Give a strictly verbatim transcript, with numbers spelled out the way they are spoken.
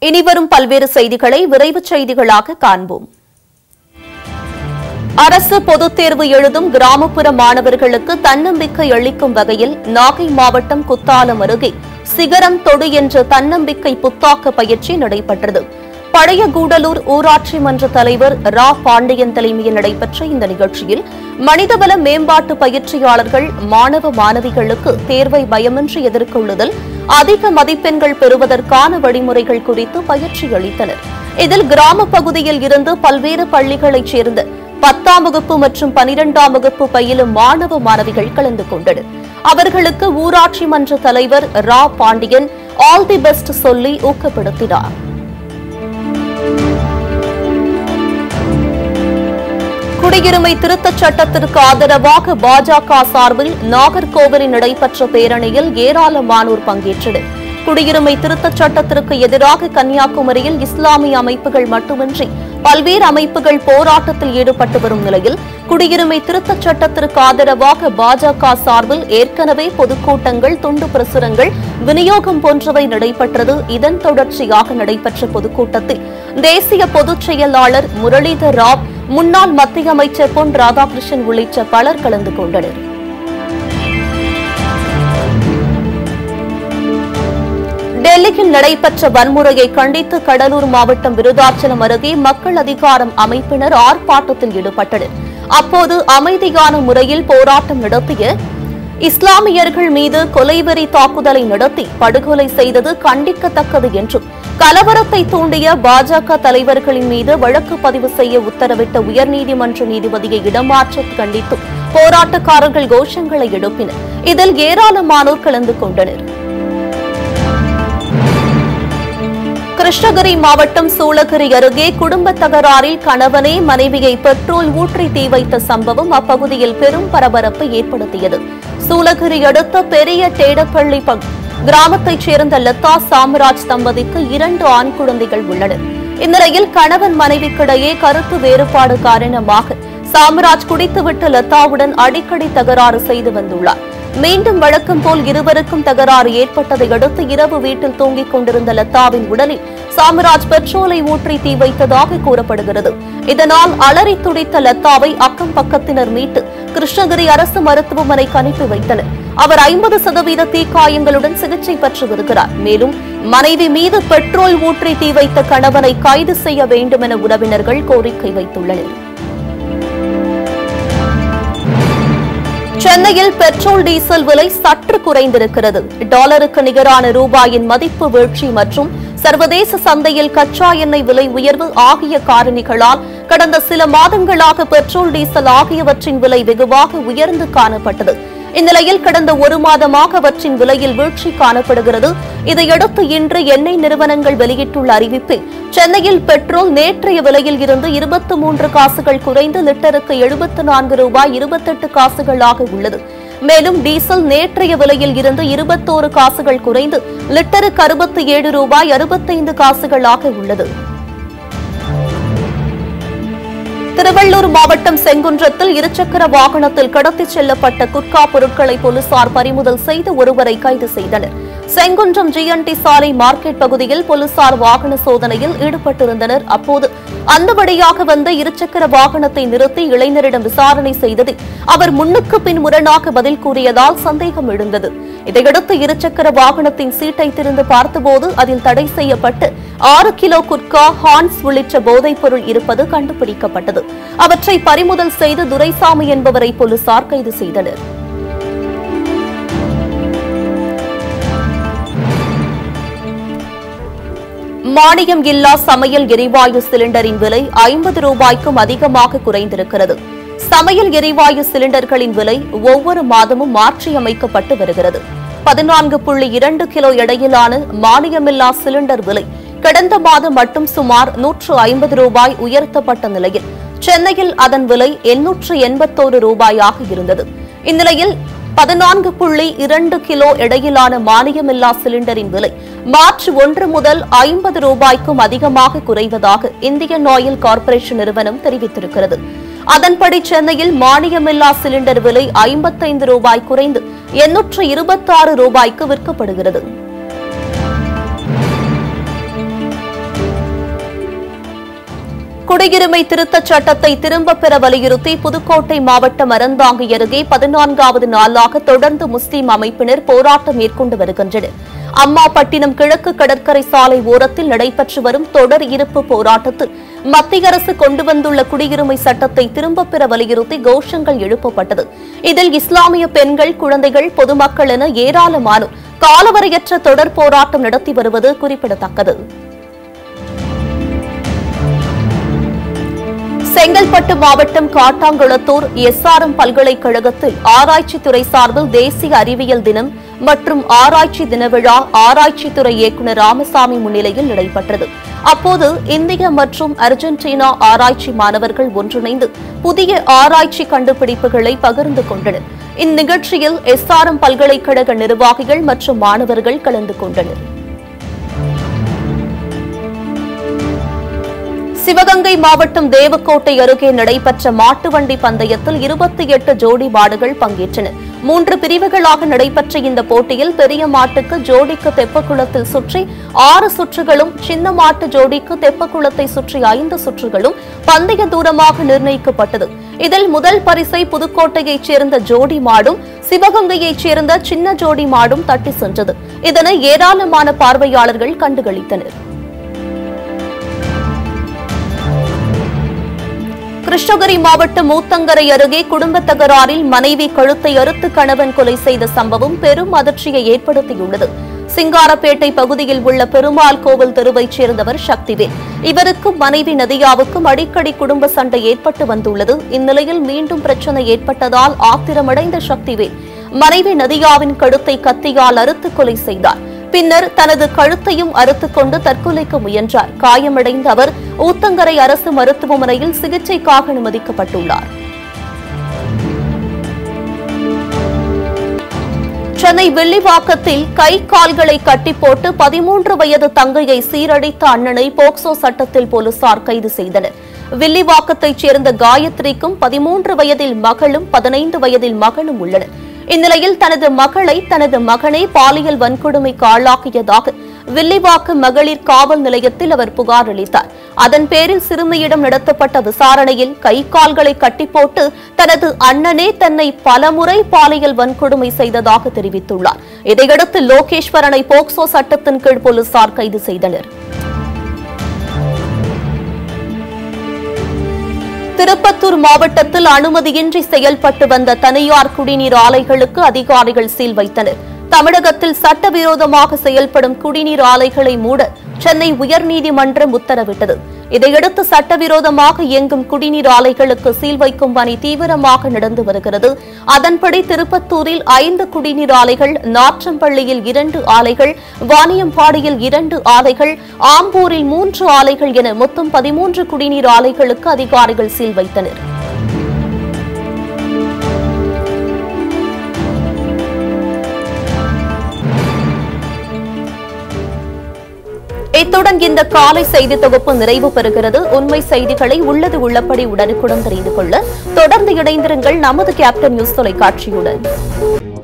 இனிவரும் பல்வேறு செய்திகளை விரைவுச் செய்திகளாக காண்போம். அரசு பொதுத் தேர்வு எழுதும் கிராமப்புற மாணவர்களுக்கு தன்னம்பிக்கை அளிக்கும் வகையில் நாகை மாவட்டம் குத்தாலம் அருகே சிகரம் தொடு என்ற தன்னம்பிக்கை புத்தாக்க பயிற்சி நடைபெற்றது. பழைய கூடலூர் ஊராட்சி மன்ற தலைவர் ரா பாண்டியன் தலைமையில் நடைபெற்ற இந்த நிகழ்ச்சியில் மனிதவள மேம்பாட்டு பயிற்சியாளர்கள் மாணவ மாணவிகளுக்கு தேர்வை பயமின்றி எதிர்கொள்ளுதல், அதிக மதிப்பெண்கள் பெறுவதற்கான வழிமுறைகள் குறித்து பயிற்சி அளித்தனர். இதில் கிராம பகுதியில் இருந்து பல்வேறு பள்ளிகளைச் சேர்ந்த பத்தாம் வகுப்பு மற்றும் பனிரெண்டாம் வகுப்பு பயிலும் மாணவ மாணவிகள் கலந்து கொண்டனர். அவர்களுக்கு ஊராட்சி மன்ற தலைவர் ரா பாண்டியன் ஆல் தி பெஸ்ட் சொல்லி ஊக்கப்படுத்தினார். குடியுரிமை திருத்தச் சட்டத்திற்கு ஆதரவாக பாஜக சார்பில் நாகர்கோவிலில் நடைபெற்ற பேரணியில் ஏராளமானோர் பங்கேற்றனர். குடியுரிமை திருத்தச் சட்டத்திற்கு எதிராக கன்னியாகுமரியில் இஸ்லாமிய அமைப்புகள் மட்டுமின்றி பல்வேறு அமைப்புகள் போராட்டத்தில் ஈடுபட்டு வரும் நிலையில் குடியுரிமை திருத்தச் சட்டத்திற்கு ஆதரவாக பாஜக சார்பில் ஏற்கனவே பொதுக்கூட்டங்கள், துண்டு பிரசுரங்கள் விநியோகம் போன்றவை நடைபெற்றது. இதன் தொடர்ச்சியாக நடைபெற்ற பொதுக்கூட்டத்தில் தேசிய பொதுச் செயலாளர் முரளிதர் ராவ், முன்னாள் மத்திய அமைச்சர் பொன் ராதாகிருஷ்ணன் உள்ளிட்ட பலர் கலந்து கொண்டனர். டெல்லியில் நடைபெற்ற வன்முறையை கண்டித்து கடலூர் மாவட்டம் விருதாச்சலம் அருகே மக்கள் அதிகாரம் அமைப்பினர் ஆர்ப்பாட்டத்தில் ஈடுபட்டனர். அப்போது அமைதியான முறையில் போராட்டம் நடத்திய இஸ்லாமியர்கள் மீது கொலைவெறி தாக்குதலை நடத்தி படுகொலை செய்தது கண்டிக்கத்தக்கது என்றும், கலவரத்தை தூண்டிய பாஜக தலைவர்களின் மீது வழக்கு பதிவு செய்ய உத்தரவிட்ட உயர்நீதிமன்ற நீதிபதியை இடமாற்ற கண்டித்தும் போராட்டக்காரர்கள் கோஷங்களை எழுப்பினர். இதில் ஏராளமானோர் கலந்து கொண்டனர். கிருஷ்ணகிரி மாவட்டம் சூளகிரி அருகே குடும்ப தகராறில் கணவனே மனைவியை பெட்ரோல் ஊற்றி தீ வைத்த சம்பவம் அப்பகுதியில் பெரும் பரபரப்பை ஏற்படுத்தியது. சூளகிரி அடுத்த பெரிய டேடப்பள்ளி கிராமத்தைச் சேர்ந்த லதா சாம்ராஜ் தம்பதிக்கு இரண்டு ஆண் குழந்தைகள் உள்ளனர். இந்நிலையில் கணவன் மனைவிக்கிடையே கருத்து வேறுபாடு காரணமாக சாம்ராஜ் குடித்துவிட்டு லதாவுடன் அடிக்கடி தகராறு செய்து வந்துள்ளார். மீண்டும் வழக்கம் போல் இருவருக்கும் தகராறு ஏற்பட்டதை அடுத்து இரவு வீட்டில் தூங்கிக் கொண்டிருந்த லதாவின் உடலில் சாம்ராஜ் பெட்ரோலை ஊற்றி தீ வைத்ததாக கூறப்படுகிறது. இதனால் அலறி துடித்த லதாவை அக்கம் பக்கத்தினர் மீட்டு கிருஷ்ணகிரி அரசு மருத்துவமனைக்கு அனுப்பி வைத்தனர். அவர் ஐம்பது சதவீத தீக்காயங்களுடன் சிகிச்சை பெற்று வருகிறார். மேலும் மனைவி மீது பெட்ரோல் ஊற்றி தீ வைத்த கணவனை கைது செய்ய வேண்டும் என உறவினர்கள் கோரிக்கை வைத்துள்ளனர். சென்னையில் பெட்ரோல், டீசல் விலை சற்று குறைந்திருக்கிறது. டாலருக்கு நிகரான ரூபாயின் மதிப்பு வீழ்ச்சி மற்றும் சர்வதேச சந்தையில் கச்சா எண்ணெய் விலை உயர்வு ஆகிய காரணிகளால் கடந்த சில மாதங்களாக பெட்ரோல், டீசல் ஆகியவற்றின் விலை வெகுவாக உயர்ந்து காணப்பட்டது. இந்நிலையில் கடந்த ஒரு மாதமாக அவற்றின் விலையில் வீழ்ச்சி காணப்படுகிறது. இதையடுத்து இன்று எண்ணெய் நிறுவனங்கள் வெளியிட்டுள்ள அறிவிப்பில் சென்னையில் பெட்ரோல் நேற்றைய விலையில் இருந்து இருபத்தி மூன்று காசுகள் குறைந்து லிட்டருக்கு எழுபத்தி நான்கு ரூபாய் இருபத்தெட்டு காசுகளாக உள்ளது. மேலும் டீசல் நேற்றைய விலையில் இருந்து இருபத்தோரு காசுகள் குறைந்து லிட்டருக்கு அறுபத்தி ஏழு ரூபாய் அறுபத்தைந்து காசுகளாக உள்ளது. திருவள்ளூர் மாவட்டம் செங்குன்றத்தில் இருசக்கர வாகனத்தில் கடத்திச் செல்லப்பட்ட குட்கா பொருட்களை போலீசார் பறிமுதல் செய்து ஒருவரை கைது செய்தனர். செங்குன்றம் ஜிஎன்டி சாலை மார்க்கெட் பகுதியில் போலீசார் வாகன சோதனையில் ஈடுபட்டிருந்தனர். அப்போது அந்த வழியாக வந்த இருசக்கர வாகனத்தை நிறுத்தி இளைஞரிடம் விசாரணை செய்ததில் அவர் முன்னுக்கு பின் முரணாக பதில் கூறியதால் சந்தேகம் எழுந்தது. இதையடுத்து இருசக்கர வாகனத்தின் சீட்டை திறந்து பார்த்தபோது அதில் தடை செய்யப்பட்டு ஆறு கிலோ குட்கா, ஹான்ஸ் உள்ளிட்ட போதைப் பொருள் இருப்பது கண்டுபிடிக்கப்பட்டது. அவற்றை பறிமுதல் செய்து துரைசாமி என்பவரை போலீசார் கைது செய்தனர். மானியம் இல்லா சமையல் எரிவாயு சிலிண்டரின் விலை ஐம்பது ரூபாய்க்கும் அதிகமாக குறைந்திருக்கிறது. சமையல் எரிவாயு சிலிண்டர்களின் விலை ஒவ்வொரு மாதமும் மாற்றியமைக்கப்பட்டு வருகிறது. பதினான்கு புள்ளி இரண்டு கிலோ எடையிலான மானியமில்லா சிலிண்டர் விலை கடந்த மாதம் மட்டும் சுமார் நூற்று ஐம்பது ரூபாய் உயர்த்தப்பட்ட நிலையில் சென்னையில் அதன் விலை எண்ணூற்று எண்பத்தோரு ரூபாயாக இருந்தது. இந்நிலையில் பதினான்கு புள்ளி இரண்டு கிலோ எடையிலான மானியமில்லா சிலிண்டரின் விலை மார்ச் ஒன்று முதல் ஐம்பது ரூபாய்க்கும் அதிகமாக குறைவதாக இந்தியன் ஆயில் கார்ப்பரேஷன் நிறுவனம் தெரிவித்திருக்கிறது. அதன்படி சென்னையில் மானியமில்லா சிலிண்டர் விலை ஐம்பத்தைந்து ரூபாய் குறைந்து எண்ணூற்று இருபத்தி ஆறு ரூபாய்க்கு விற்கப்படுகிறது. குடியுரிமை திருத்தச் சட்டத்தை திரும்பப் பெற வலியுறுத்தி புதுக்கோட்டை மாவட்டம் அறந்தாங்கி அருகே பதினான்காவது நாளாக தொடர்ந்து முஸ்லிம் அமைப்பினர் போராட்டம் மேற்கொண்டு வருகின்றனர். அம்மாபட்டினம் கிழக்கு கடற்கரை சாலை ஓரத்தில் நடைபெற்று வரும் தொடர் இருப்பு போராட்டத்தில் மத்திய அரசு கொண்டு வந்துள்ள குடியுரிமை சட்டத்தை திரும்பப் பெற வலியுறுத்தி கோஷங்கள் எழுப்பப்பட்டது. இதில் இஸ்லாமிய பெண்கள், குழந்தைகள், பொதுமக்கள் என ஏராளமானோர் காலவரையற்ற தொடர் போராட்டம் நடத்தி வருவது குறிப்பிடத்தக்கது. செங்கல்பட்டு மாவட்டம் காட்டாங்குளத்தூர் எஸ் ஆர் எம் பல்கலைக்கழகத்தில் ஆராய்ச்சித்துறை சார்பில் தேசிய அறிவியல் தினம் மற்றும் ஆராய்ச்சி தின விழா ஆராய்ச்சித்துறை இயக்குநர் ராமசாமி முன்னிலையில் நடைபெற்றது. அப்போது இந்திய மற்றும் அர்ஜென்டினா ஆராய்ச்சி மாணவர்கள் ஒன்றிணைந்து புதிய ஆராய்ச்சி கண்டுபிடிப்புகளை பகிர்ந்து கொண்டனர். இந்நிகழ்ச்சியில் எஸ் ஆர் எம் பல்கலைக்கழக நிர்வாகிகள் மற்றும் மாணவர்கள் கலந்து கொண்டனர். சிவகங்கை மாவட்டம் தேவக்கோட்டை அருகே நடைபெற்ற மாட்டு வண்டி பந்தயத்தில் இருபத்தி எட்டு ஜோடி மாடுகள் பங்கேற்றன. மூன்று பிரிவுகளாக நடைபெற்ற இந்த போட்டியில் பெரிய மாட்டுக்கு ஜோடிக்கு தெப்பக்குளத்தில் சுற்றி ஆறு சுற்றுகளும், சின்ன மாட்டு ஜோடிக்கு தெப்பக்குளத்தை சுற்றி ஐந்து சுற்றுகளும் பந்தய தூரமாக நிர்ணயிக்கப்பட்டது. இதில் முதல் பரிசை புதுக்கோட்டையைச் சேர்ந்த ஜோடி மாடும், சிவகங்கையைச் சேர்ந்த சின்ன ஜோடி மாடும் தட்டி சென்றது. இதனை ஏராளமான பார்வையாளர்கள் கண்டுகளித்தனர். கிருஷ்ணகிரி மாவட்டம் ஊத்தங்கரை அருகே குடும்ப தகராறில் மனைவி கழுத்தை அறுத்து கணவன் கொலை செய்த சம்பவம் பெரும் அதிர்ச்சியை ஏற்படுத்தியுள்ளது. சிங்காரப்பேட்டை பகுதியில் உள்ள பெருமாள் கோவில் தெருவைச் சேர்ந்தவர் சக்திவேல். இவருக்கும் மனைவி நதியாவுக்கும் அடிக்கடி குடும்ப சண்டை ஏற்பட்டு வந்துள்ளது. இந்நிலையில் மீண்டும் பிரச்சனை ஏற்பட்டதால் ஆத்திரமடைந்த சக்திவேல் மனைவி நதியாவின் கழுத்தை கத்தியால் அறுத்து கொலை செய்தார். பின்னர் தனது கழுத்தையும் அறுத்துக் கொண்டு தற்கொலைக்கு முயன்றார். காயமடைந்த அவர் ஊத்தங்கரை அரசு மருத்துவமனையில் சிகிச்சைக்காக அனுமதிக்கப்பட்டுள்ளார். சென்னை வில்லிவாக்கத்தில் கை கால்களை கட்டி போட்டு பதிமூன்று வயது தங்கையை சீரழித்த அண்ணனை போக்சோ சட்டத்தில் போலீசார் கைது செய்தனர். வில்லிவாக்கத்தைச் சேர்ந்த காயத்ரிக்கும் பதிமூன்று வயதில் மகளும் பதினைந்து வயதில் மகனும் உள்ளனர். இந்நிலையில் தனது மகளை தனது மகனை பாலியல் வன்கொடுமைக்கு ஆளாக்கியதாக வில்லிவாக்கம் மகளிர் காவல் நிலையத்தில் அவர் புகார் அளித்தார். அதன் பேரில் சிறுமியிடம் நடத்தப்பட்ட விசாரணையில் கை கால்களை கட்டி போட்டு தனது அண்ணனே தன்னை பலமுறை பாலியல் வன்கொடுமை செய்ததாக தெரிவித்துள்ளார். இதையடுத்து லோகேஸ்வரனை போக்சோ சட்டத்தின் கீழ் போலீசார் கைது செய்தனர். திருப்பத்தூர் மாவட்டத்தில் அனுமதியின்றி செயல்பட்டு வந்த தனியார் குடிநீர் ஆலைகளுக்கு அதிகாரிகள் சீல் வைத்தனர். தமிழகத்தில் சட்டவிரோதமாக செயல்படும் குடிநீர் ஆலைகளை மூட சென்னை உயர்நீதிமன்றம் உத்தரவிட்டது. இதையடுத்து சட்டவிரோதமாக இயங்கும் குடிநீர் ஆலைகளுக்கு சீல் வைக்கும் பணி தீவிரமாக நடந்து வருகிறது. அதன்படி திருப்பத்தூரில் ஐந்து குடிநீர் ஆலைகள், நாற்றம்பள்ளியில் இரண்டு ஆலைகள், வாணியம்பாடியில் இரண்டு ஆலைகள், ஆம்பூரில் மூன்று ஆலைகள் என மொத்தம் பதிமூன்று குடிநீர் ஆலைகளுக்கு அதிகாரிகள் சீல் வைத்தனர். இத்துடன் இந்த காலை செய்தி தொகுப்பு நிறைவு பெறுகிறது. உண்மை செய்திகளை உள்ளது உள்ளபடி உடனுக்குடன் தெரிந்து கொள்ள தொடர்ந்து இணைந்திருங்கள் நமது கேப்டன் நியூஸ் தொலைக்காட்சியுடன்.